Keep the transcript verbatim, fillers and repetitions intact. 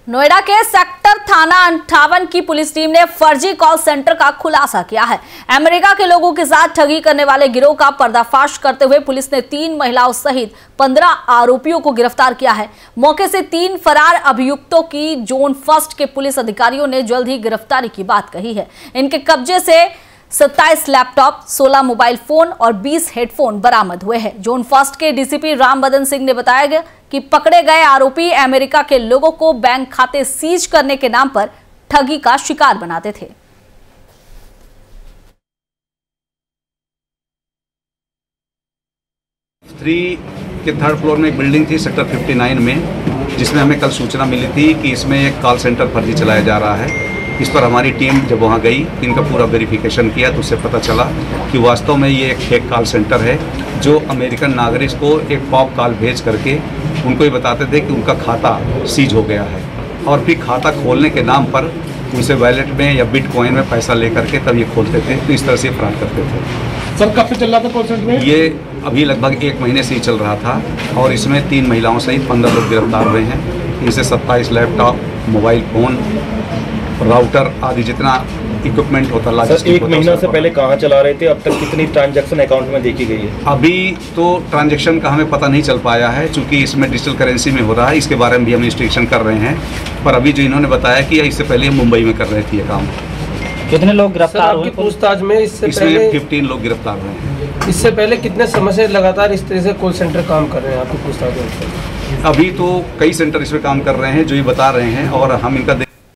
नोएडा के सेक्टर थाना अंठावन की पुलिस टीम ने फर्जी कॉल सेंटर का खुलासा किया है। अमेरिका के लोगों के साथ ठगी करने वाले गिरोह का पर्दाफाश करते हुए पुलिस ने तीन महिलाओं सहित पंद्रह आरोपियों को गिरफ्तार किया है। मौके से तीन फरार अभियुक्तों की जोन फर्स्ट के पुलिस अधिकारियों ने जल्द ही गिरफ्तारी की बात कही है। इनके कब्जे से सत्ताईस लैपटॉप, सोलह मोबाइल फोन और बीस हेडफोन बरामद हुए हैं। जोन फर्स्ट के डीसीपी राम बदन सिंह ने बताया गया कि पकड़े गए आरोपी अमेरिका के लोगों को बैंक खाते सीज करने के नाम पर ठगी का शिकार बनाते थे। थ्री के थर्ड फ्लोर में एक बिल्डिंग थी सेक्टर उनसठ में, जिसमें हमें कल सूचना मिली थी कि इसमें एक कॉल सेंटर फर्जी चलाया जा रहा है। इस पर हमारी टीम जब वहां गई, इनका पूरा वेरिफिकेशन किया तो उससे पता चला कि वास्तव में ये एक फेक कॉल सेंटर है, जो अमेरिकन नागरिक को एक पॉप कॉल भेज करके उनको ये बताते थे कि उनका खाता सीज हो गया है, और फिर खाता खोलने के नाम पर उनसे वॉलेट में या बिटकॉइन में पैसा लेकर के तब ये खोलते थे। तो इस तरह से फ्रॉड करते थे। सर कब से चल रहा था कॉल सेंटर में? ये अभी लगभग एक महीने से ही चल रहा था, और इसमें तीन महिलाओं सहित पंद्रह लोग गिरफ्तार हुए हैं। इनसे सत्ताईस लैपटॉप, मोबाइल फोन, राउटर आदि जितना इक्विपमेंट होता है। सर एक महीना से पहले कहाँ चला रहे थे? अब तक कितनी ट्रांजैक्शन अकाउंट में देखी गई है? अभी तो ट्रांजैक्शन का हमें पता नहीं चल पाया है, क्योंकि इसमें डिजिटल करेंसी में हो रहा है। इसके बारे में भी हम इन्वेस्टिगेशन कर रहे हैं, पर अभी जो इन्होंने बताया कि इससे पहले हम मुंबई में कर रहे थे ये काम। कितने लोग गिरफ्तार हुए? पूछताछ में इससे इसमें पहले पंद्रह लोग गिरफ्तार हुए हैं। इससे पहले कितने समय से लगातार इस तरह से कॉल सेंटर काम कर रहे हैं आपकी पूछताछ में? अभी तो कई सेंटर इसमें काम कर रहे हैं जो ये बता रहे हैं, और हम इनका